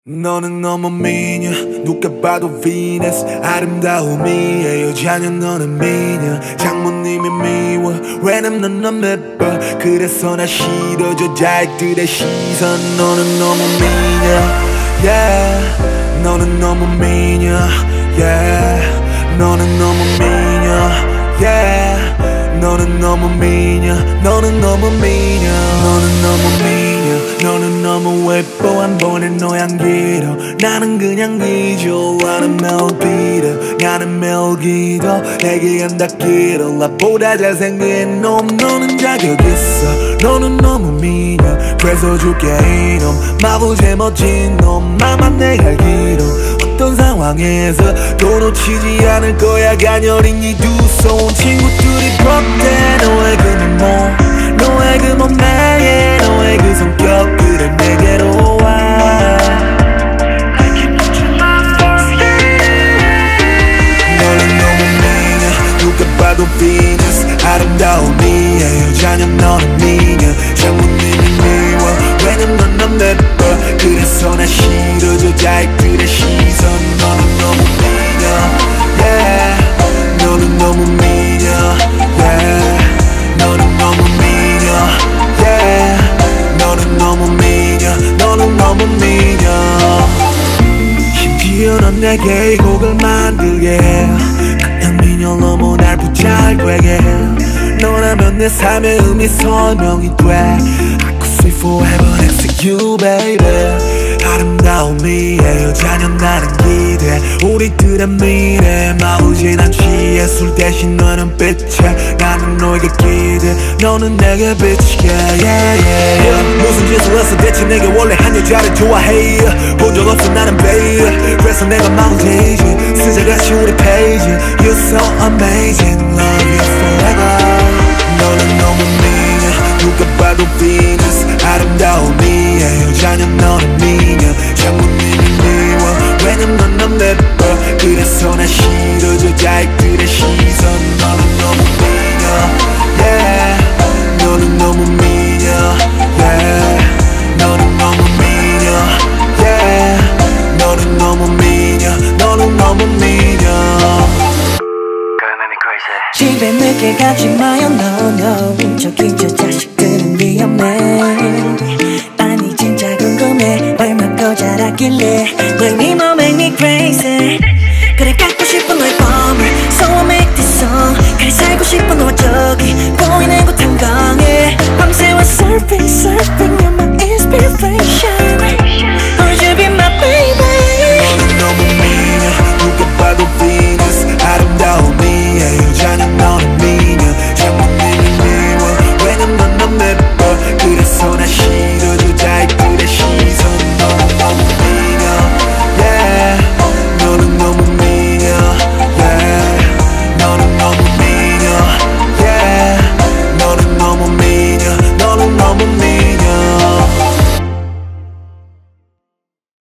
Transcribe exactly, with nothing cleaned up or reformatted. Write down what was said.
너는 너무 미녀 누가 봐도 비너스 아름다움이 여자냐 너는 미녀 장모님이 미워 왜냐면 넌 넌 예뻐 그래서 나 싫어져 자식들의 시선 너는 너무 미녀 yeah 너는 너무 미녀 yeah 너는 너무 미녀 yeah 너는 너무 미녀 너는 너무 미녀 너는 너무 미녀 너는 너무 예뻐 한 번에 노양기로 나는 그냥 기조하는 멜로디로 나는 멜기도 내게 한다기로 나보다 잘생긴 놈 너는 자격 있어 너는 너무 미녀 그래서 줄게 이놈 마블제이 멋진 놈 나만 내 알기로 어떤 상황에서 또 놓치지 않을 거야 가녀린 이 두 손 친구들이 부럽대 너의 그 면모 너의 그 몸매에 너의 그 성격 그래 내게로 와 너는 너무 미녀 누가 봐도 비너스 아름다움이 여자냐 너는 미녀 장모님이 미워 왜냐면 넌 넌 예뻐 그래서 나 싫어져 자식들의 시선 너는 너무 미녀 yeah 너는 너무 미녀 yeah 너는 너무 미녀 yeah 너는 너무 미녀 너는 너무 미녀 심지어 넌 내게 이 곡을 만들게 그냥 미녀 너무 날 붙잡게 해 너라면 내 삶의 의미 설명이 돼 I could stay forever next to you baby 아름다움이 여자냐 나는 기대 우리들의 미래 마우지 난 취해 술 대신 너는 빛에 나는 너에게 기대 너는 내게 빛이게 yeah, yeah, yeah. 무슨 짓을 했어 대체 내게 원래 한 여자를 좋아해 본 적 없어 나는 babe 그래서 내가 마블제이 쓰자같이 우리 페이지 You're so amazing love you forever 너는 너무 미녀 누가 봐도 비너스 아름다움이 여자냐 너는 미녀 장모님이 미워 왜냐면 넌 넌 예뻐 그래서 나 싫어져 자식들의 시선 너는 너무 미녀 yeah 너는 너무 미녀 yeah 너는 너무 미녀 yeah 너는 너무 미녀 너는 너무 미녀 집에 늦게 가지 마요 no no 저기 저 자식들은 위험해 아니 진짜 궁금해 얼마 더 자랐길래